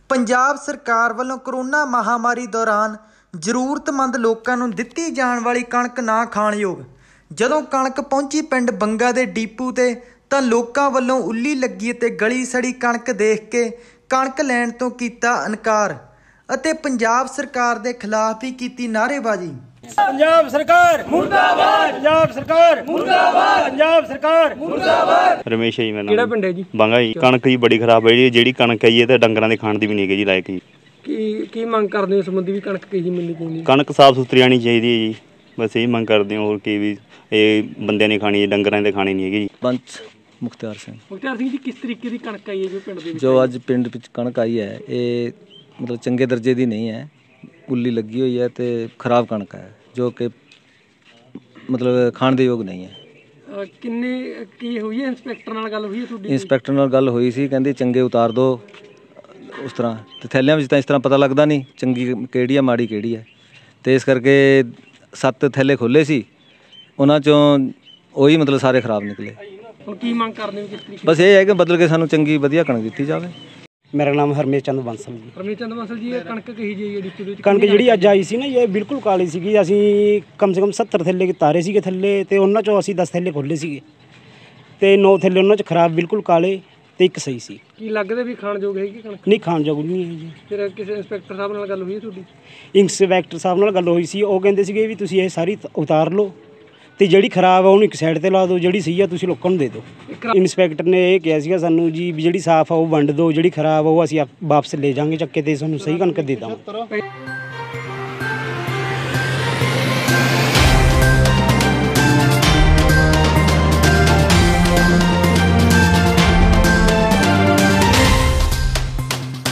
पंजाब सरकार वालों कोरोना महामारी दौरान ਜ਼ਰੂਰਤਮੰਦ ਲੋਕਾਂ ਨੂੰ ਦਿੱਤੀ ਜਾਣ ਵਾਲੀ ਕਣਕ ਨਾ ਖਾਣਯੋਗ ਜਦੋਂ ਕਣਕ ਪਹੁੰਚੀ ਪਿੰਡ ਬੰਗਾ ਦੇ ਡੀਪੂ ਤੇ ਤਾਂ ਲੋਕਾਂ ਵੱਲੋਂ ਉੱਲੀ ਲੱਗੀ ਅਤੇ ਗਲੀ ਸੜੀ ਕਣਕ ਦੇਖ ਕੇ ਕਣਕ ਲੈਣ ਤੋਂ ਕੀਤਾ ਇਨਕਾਰ ਅਤੇ ਪੰਜਾਬ ਸਰਕਾਰ ਦੇ ਖਿਲਾਫ ਹੀ ਕੀਤੀ ਨਾਅਰੇਬਾਜ਼ੀ। पंजाब सरकार मुर्दाबाद, पंजाब सरकार मुर्दाबाद, पंजाब सरकार मुर्दाबाद। रमेश है जी, मेरा किहड़ा पिंड है जी? बांगा जी। कणक जी बड़ी खराब है जी, जिहड़ी कणक है जी ते डंगरां दे खाण दी भी नहीं है जी लायक जी। की मंग करदे हो संबंधी भी कणक कही मिलनी चाहिए? कणक साफ सुथरी आनी चाहिए है जी, बस यही मंग करदे हो। और की भी बंदे ने खानी है, डंगरां दे खानी नहीं है जी। पंच मुख्तार सिंह जी, किस तरीके की कणक आई है जो पिंड दे विच? जो अज पिंड विच कणक आई है ये मतलब चंगे दर्जे दी नहीं है, उल्ली लगी हुई है तो खराब कणक है जो कि मतलब खाण दे योग नहीं है। किन्ने की हुई है? इंस्पैक्टर नाल गल हुई है तुहाडी? इंस्पैक्टर नाल गल हुई सी, कहंदे चंगे उतार दो उस तरह, तो थैलियां विच तां इस तरह पता लगदा नहीं चंगी किहड़ी है माड़ी किहड़ी है, तो इस करके 7 थैले खोले सी, उन्हां चों ਉਹੀ मतलब सारे खराब निकले। ਹੁਣ ਕੀ ਮੰਗ ਕਰਦੇ ਹੋ? ਕਿਸ ਤਰੀਕੇ? बस ये है कि बदल के सानू चंगी वधिया कणक दित्ती जावे। मेरा नाम हरमेश चंद बंसल जी। रमेश चंद बंसल जी, ये कणक कही जी है डिपू दे विच? कणक ਜਿਹੜੀ ਅੱਜ ਆਈ ਸੀ ਨਾ ਇਹ ਬਿਲਕੁਲ ਕਾਲੀ ਸੀਗੀ। ਅਸੀਂ ਕਮ ਸੇ ਕਮ 70 ਥੈਲੇ ਤਾਰੇ ਸੀਗੇ ਥੱਲੇ ਤੇ ਉਹਨਾਂ ਚੋਂ ਅਸੀਂ 10 ਥੈਲੇ ਖੋਲੇ ਸੀਗੇ ਤੇ 9 ਥੈਲੇ ਉਹਨਾਂ ਚ ਖਰਾਬ ਬਿਲਕੁਲ ਕਾਲੇ ਤੇ ਇੱਕ ਸਹੀ ਸੀ। ਕੀ ਲੱਗਦਾ ਵੀ ਖਾਣ ਯੋਗ ਹੈਗੀ ਕਣਕ? ਨਹੀਂ ਖਾਣ ਯੋਗ ਨਹੀਂ ਹੈ ਜੀ। ਫਿਰ ਕਿਸੇ ਇੰਸਪੈਕਟਰ ਸਾਹਿਬ ਨਾਲ ਗੱਲ ਹੋਈ ਹੈ ਤੁਹਾਡੀ? ਇੰਸਪੈਕਟਰ ਸਾਹਿਬ ਨਾਲ ਗੱਲ ਹੋਈ ਸੀ, ਉਹ ਕਹਿੰਦੇ ਸੀਗੇ ਵੀ ਤੁਸੀਂ ਇਹ ਸਾਰੀ ਉਤਾਰ ਲਓ ਤੇ ਜਿਹੜੀ ਖਰਾਬ ਆ ਉਹਨੂੰ ਇੱਕ ਸਾਈਡ ਤੇ ਲਾ ਦਿਓ, ਜਿਹੜੀ ਸਹੀ ਆ ਤੁਸੀਂ ਲੋਕਾਂ ਨੂੰ ਦੇ ਦਿਓ। ਇੰਸਪੈਕਟਰ ਨੇ ਇਹ ਕਿਹਾ ਸੀਗਾ ਸਾਨੂੰ ਜੀ ਵੀ ਜਿਹੜੀ ਸਾਫ਼ ਆ ਉਹ ਵੰਡ ਦਿਓ, ਜਿਹੜੀ ਖਰਾਬ ਆ ਉਹ ਅਸੀਂ ਵਾਪਸ ਲੈ ਜਾਵਾਂਗੇ ਚੱਕੇ ਤੇ ਤੁਹਾਨੂੰ ਸਹੀ ਕਣਕ ਦੇ ਦੇਵਾਂਗੇ।